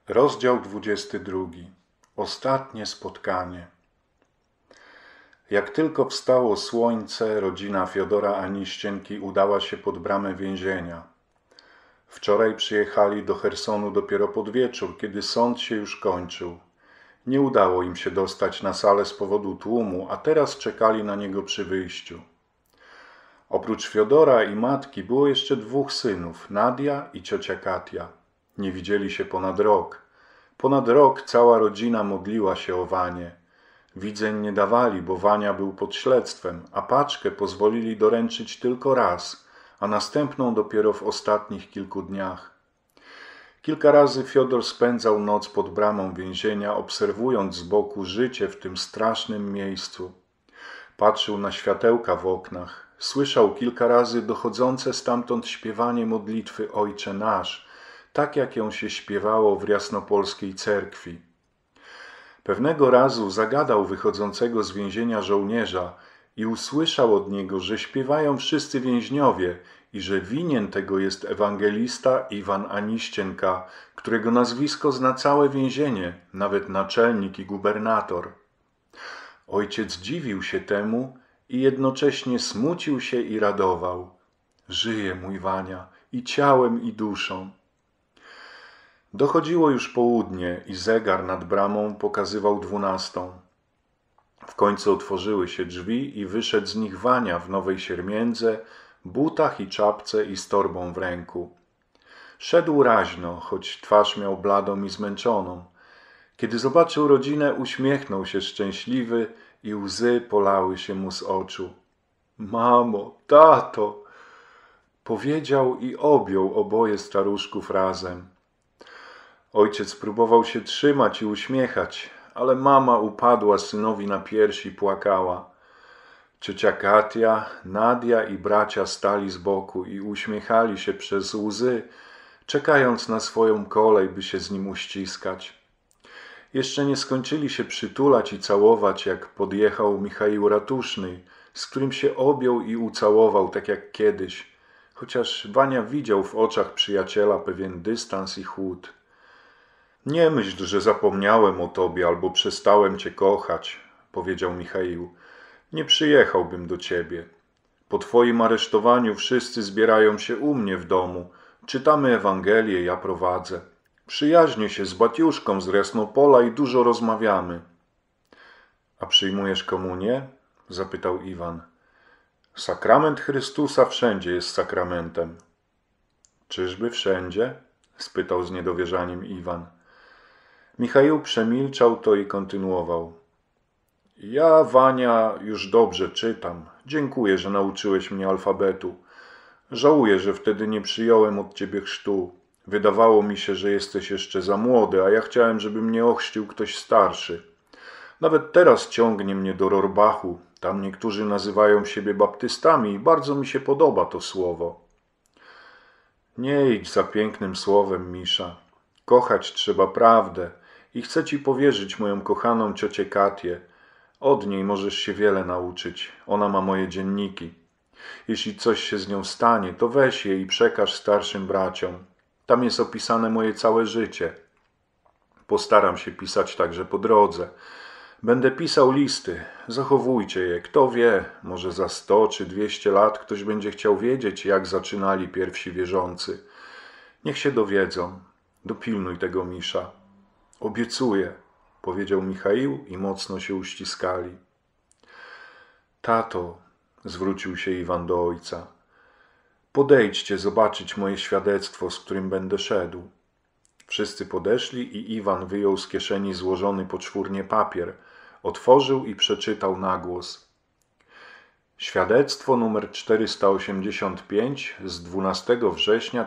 Rozdział 22. Ostatnie spotkanie. Jak tylko wstało słońce, rodzina Fiodora Aniścienki udała się pod bramę więzienia. Wczoraj przyjechali do Chersonu dopiero pod wieczór, kiedy sąd się już kończył. Nie udało im się dostać na salę z powodu tłumu, a teraz czekali na niego przy wyjściu. Oprócz Fiodora i matki było jeszcze dwóch synów, Nadia i ciocia Katia. Nie widzieli się ponad rok. Ponad rok cała rodzina modliła się o Wanię. Widzeń nie dawali, bo Wania był pod śledztwem, a paczkę pozwolili doręczyć tylko raz, a następną dopiero w ostatnich kilku dniach. Kilka razy Fiodor spędzał noc pod bramą więzienia, obserwując z boku życie w tym strasznym miejscu. Patrzył na światełka w oknach, słyszał kilka razy dochodzące stamtąd śpiewanie modlitwy Ojcze Nasz, tak jak ją się śpiewało w jasnopolskiej cerkwi. Pewnego razu zagadał wychodzącego z więzienia żołnierza i usłyszał od niego, że śpiewają wszyscy więźniowie i że winien tego jest ewangelista Iwan Aniścienka, którego nazwisko zna całe więzienie, nawet naczelnik i gubernator. Ojciec dziwił się temu i jednocześnie smucił się i radował. Żyje mój Wania i ciałem i duszą. Dochodziło już południe i zegar nad bramą pokazywał 12. W końcu otworzyły się drzwi i wyszedł z nich Wania w nowej siermiędze, butach i czapce i z torbą w ręku. Szedł raźno, choć twarz miał bladą i zmęczoną. Kiedy zobaczył rodzinę, uśmiechnął się szczęśliwy i łzy polały się mu z oczu. Mamo, tato! Powiedział i objął oboje staruszków razem. Ojciec próbował się trzymać i uśmiechać, ale mama upadła synowi na piersi i płakała. Ciocia Katia, Nadia i bracia stali z boku i uśmiechali się przez łzy, czekając na swoją kolej, by się z nim uściskać. Jeszcze nie skończyli się przytulać i całować, jak podjechał Michaił Ratuszny, z którym się objął i ucałował tak jak kiedyś, chociaż Wania widział w oczach przyjaciela pewien dystans i chłód. Nie myśl, że zapomniałem o tobie albo przestałem cię kochać, powiedział Michaił. Nie przyjechałbym do ciebie. Po twoim aresztowaniu wszyscy zbierają się u mnie w domu. Czytamy Ewangelię, ja prowadzę. Przyjaźnię się z Batiuszką z Jasnopola i dużo rozmawiamy. A przyjmujesz komunię? Zapytał Iwan. Sakrament Chrystusa wszędzie jest sakramentem. Czyżby wszędzie? Spytał z niedowierzaniem Iwan. Michaił przemilczał to i kontynuował. Ja, Wania, już dobrze czytam. Dziękuję, że nauczyłeś mnie alfabetu. Żałuję, że wtedy nie przyjąłem od ciebie chrztu. Wydawało mi się, że jesteś jeszcze za młody, a ja chciałem, żeby mnie ochrzcił ktoś starszy. Nawet teraz ciągnie mnie do Rorbachu. Tam niektórzy nazywają siebie baptystami i bardzo mi się podoba to słowo. Nie idź za pięknym słowem, Misza. Kochać trzeba prawdę i chcę ci powierzyć moją kochaną ciocię Katię. Od niej możesz się wiele nauczyć. Ona ma moje dzienniki. Jeśli coś się z nią stanie, to weź je i przekaż starszym braciom. Tam jest opisane moje całe życie. Postaram się pisać także po drodze. Będę pisał listy. Zachowujcie je. Kto wie, może za 100 czy 200 lat ktoś będzie chciał wiedzieć, jak zaczynali pierwsi wierzący. Niech się dowiedzą. Dopilnuj tego, Misza. Obiecuję, powiedział Michaił i mocno się uściskali. Tato, zwrócił się Iwan do ojca, podejdźcie zobaczyć moje świadectwo, z którym będę szedł. Wszyscy podeszli i Iwan wyjął z kieszeni złożony poczwórnie papier, otworzył i przeczytał na głos. Świadectwo numer 485 z 12 września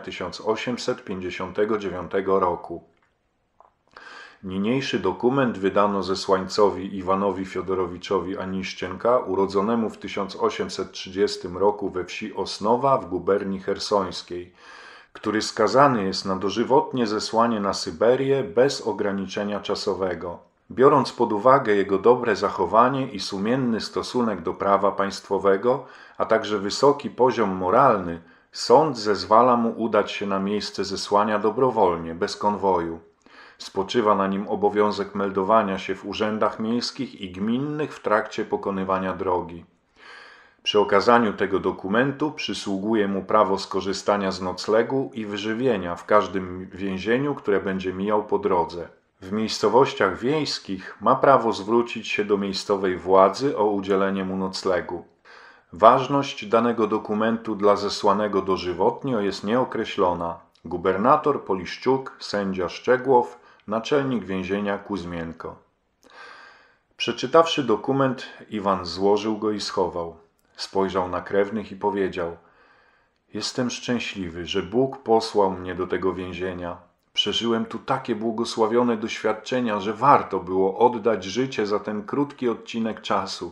1859 roku. Niniejszy dokument wydano zesłańcowi Iwanowi Fiodorowiczowi Aniścienka, urodzonemu w 1830 roku we wsi Osnowa w guberni chersońskiej, który skazany jest na dożywotnie zesłanie na Syberię bez ograniczenia czasowego. Biorąc pod uwagę jego dobre zachowanie i sumienny stosunek do prawa państwowego, a także wysoki poziom moralny, sąd zezwala mu udać się na miejsce zesłania dobrowolnie, bez konwoju. Spoczywa na nim obowiązek meldowania się w urzędach miejskich i gminnych w trakcie pokonywania drogi. Przy okazaniu tego dokumentu przysługuje mu prawo skorzystania z noclegu i wyżywienia w każdym więzieniu, które będzie mijał po drodze. W miejscowościach wiejskich ma prawo zwrócić się do miejscowej władzy o udzielenie mu noclegu. Ważność danego dokumentu dla zesłanego dożywotnio jest nieokreślona. Gubernator Poliszczuk, sędzia Szczegłow, naczelnik więzienia Kuzmienko. Przeczytawszy dokument, Iwan złożył go i schował. Spojrzał na krewnych i powiedział: jestem szczęśliwy, że Bóg posłał mnie do tego więzienia. Przeżyłem tu takie błogosławione doświadczenia, że warto było oddać życie za ten krótki odcinek czasu.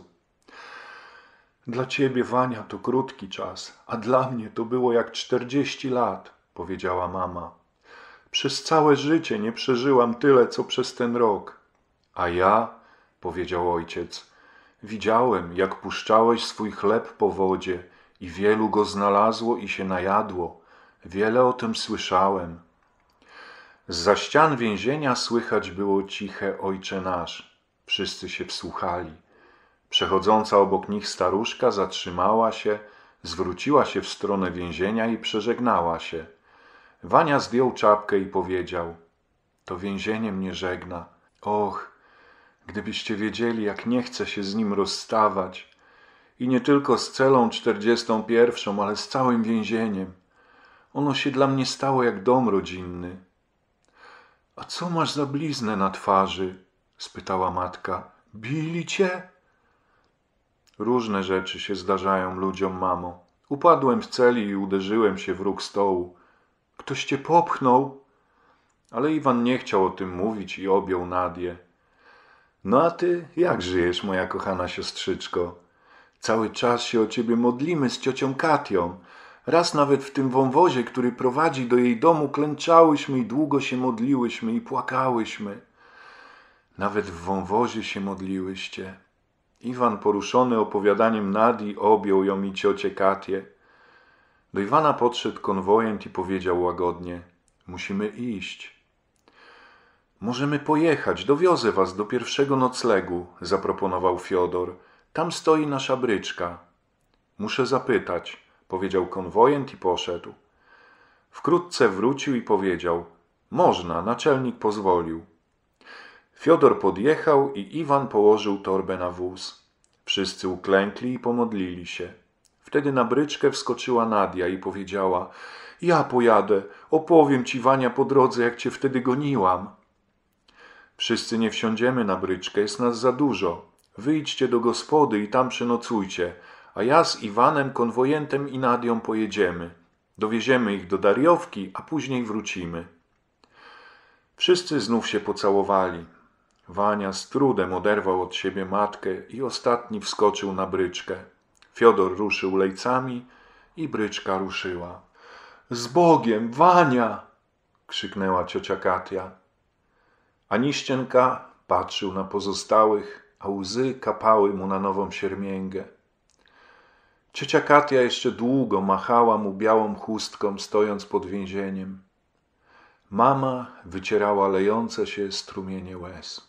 Dla ciebie, Wania, to krótki czas, a dla mnie to było jak 40 lat, powiedziała mama. Przez całe życie nie przeżyłam tyle, co przez ten rok. A ja, powiedział ojciec, widziałem, jak puszczałeś swój chleb po wodzie i wielu go znalazło i się najadło. Wiele o tym słyszałem. Zza ścian więzienia słychać było ciche Ojcze nasz. Wszyscy się wsłuchali. Przechodząca obok nich staruszka zatrzymała się, zwróciła się w stronę więzienia i przeżegnała się. Wania zdjął czapkę i powiedział: to więzienie mnie żegna. Och, gdybyście wiedzieli, jak nie chcę się z nim rozstawać. I nie tylko z celą 41, ale z całym więzieniem. Ono się dla mnie stało jak dom rodzinny. A co masz za bliznę na twarzy? Spytała matka. Bili cię? Różne rzeczy się zdarzają ludziom, mamo. Upadłem w celi i uderzyłem się w róg stołu. Ktoś cię popchnął? Ale Iwan nie chciał o tym mówić i objął Nadię. No a ty, jak żyjesz, moja kochana siostrzyczko? Cały czas się o ciebie modlimy z ciocią Katią. Raz nawet w tym wąwozie, który prowadzi do jej domu, klęczałyśmy i długo się modliłyśmy i płakałyśmy. Nawet w wąwozie się modliłyście. Iwan, poruszony opowiadaniem Nadii, objął ją i ciocię Katię. Do Iwana podszedł konwojent i powiedział łagodnie: musimy iść. Możemy pojechać, dowiozę was do pierwszego noclegu, zaproponował Fiodor. Tam stoi nasza bryczka. Muszę zapytać, powiedział konwojent i poszedł. Wkrótce wrócił i powiedział: można, naczelnik pozwolił. Fiodor podjechał i Iwan położył torbę na wóz. Wszyscy uklękli i pomodlili się. Wtedy na bryczkę wskoczyła Nadia i powiedziała: ja pojadę, opowiem ci, Wania, po drodze, jak cię wtedy goniłam. Wszyscy nie wsiądziemy na bryczkę, jest nas za dużo. Wyjdźcie do gospody i tam przenocujcie, a ja z Iwanem, konwojentem i Nadią pojedziemy. Dowieziemy ich do Darjowki, a później wrócimy. Wszyscy znów się pocałowali. Wania z trudem oderwał od siebie matkę i ostatni wskoczył na bryczkę. Fiodor ruszył lejcami i bryczka ruszyła. Z Bogiem, Wania! Krzyknęła ciocia Katia. Aniścienka patrzył na pozostałych, a łzy kapały mu na nową siermięgę. Ciocia Katia jeszcze długo machała mu białą chustką, stojąc pod więzieniem. Mama wycierała lejące się strumienie łez.